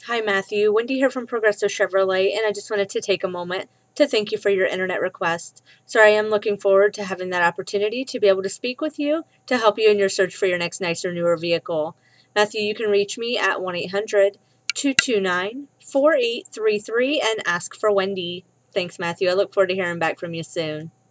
Hi, Matthew. Wendy here from Progressive Chevrolet, and I just wanted to take a moment to thank you for your internet request. So I am looking forward to having that opportunity to be able to speak with you to help you in your search for your next nicer, newer vehicle. Matthew, you can reach me at 1-800-229-4833 and ask for Wendy. Thanks, Matthew. I look forward to hearing back from you soon.